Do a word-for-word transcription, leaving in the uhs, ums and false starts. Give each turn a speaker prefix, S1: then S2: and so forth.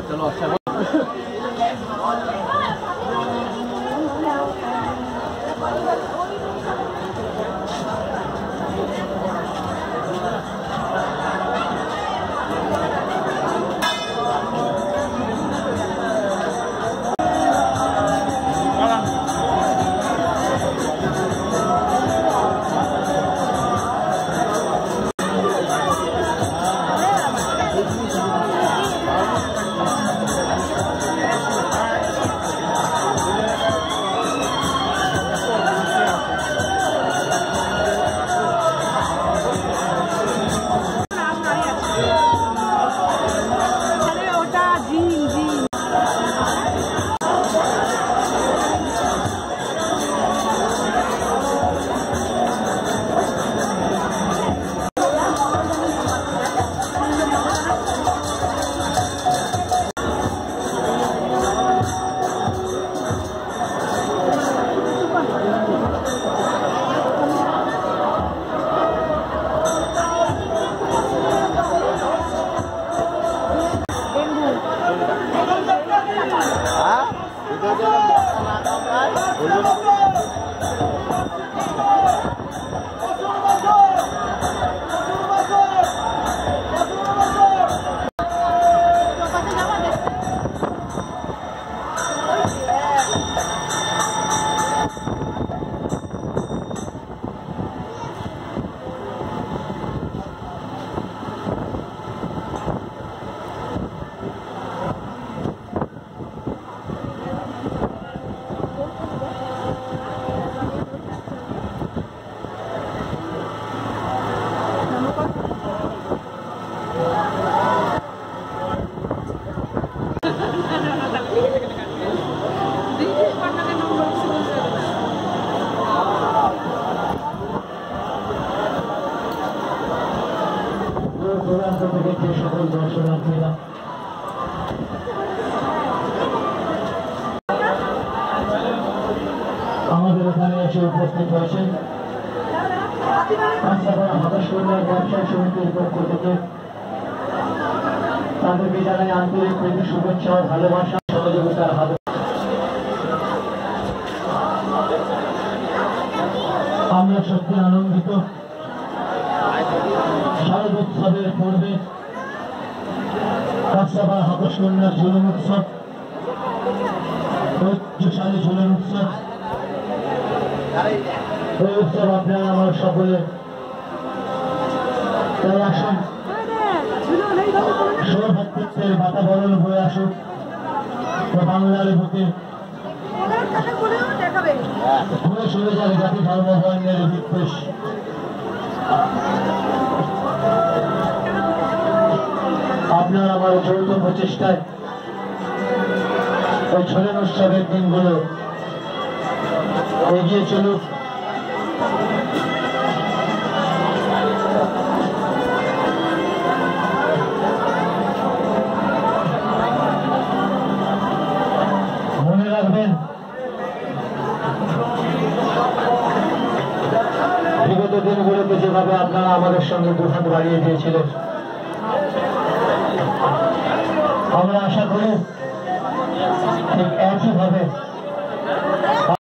S1: আমাদের এখানে এসে উপস্থিত হয়েছেন ব্যবসায়ী সমিতির পক্ষ থেকে তাদেরকে জানাই আন্তরিক প্রীতি শুভেচ্ছা ও ভালোবাসা সহযোগিতার হাত। আমরা সত্যি আনন্দিত শারদোৎসবের পূর্বে কাছাপাড়া হাতকন্যার ঝুলন উৎসব ঐতিহ্যশালী ঝুলন উৎসব। এই উৎসব আপনারা আমার সকলে তাই আসুন সৌভাতৃত্বের বাতাবরণ বয়ে আসুক বাংলার বুকে ঘুরে চলে যাবে জাতি ধর্ম বর্ণের বিদ্বেষ। আপনার আমার যৌথ প্রচেষ্টায় ওই ঝুলন উৎসবের দিনগুলো এগিয়ে চলুক। মনে রাখবেন বিগত দিনগুলোতে যেভাবে আপনারা আমাদের সঙ্গে দুহাত বাড়িয়ে দিয়েছিলেন, আমরা আশা করি ঠিক একইভাবে